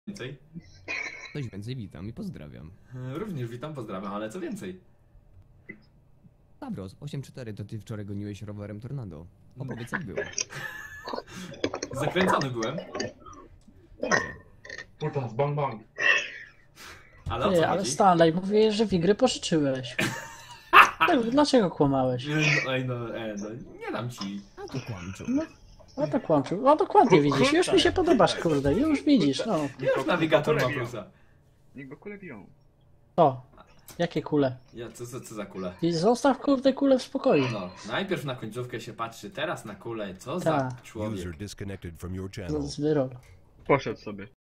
Więcej? Coś więcej witam i pozdrawiam. Również witam, pozdrawiam, ale co więcej? Stavros, 8-4 to ty wczoraj goniłeś rowerem Tornado. Opowiedz jak było. Zakręcony byłem. Dobrze. Kurwa, bang bang. Ale o Ty, co ale chodzi? Stanley, mówiłeś, że Wigry pożyczyłeś. Dlaczego kłamałeś? Nie dam ci. A to kłamczu. No to kłamczył. No dokładnie widzisz. Już mi się podobasz, kurde. Już widzisz, no. Już nawigator ma plusa. Niech go kule biją. O, jakie kule. Co za kule? I zostaw, kurde, kulę w spokoju. No, najpierw na końcówkę się patrzy, teraz na kulę. Co za Tak. człowiek. User disconnected from your channel. Z wyrol. Poszedł sobie.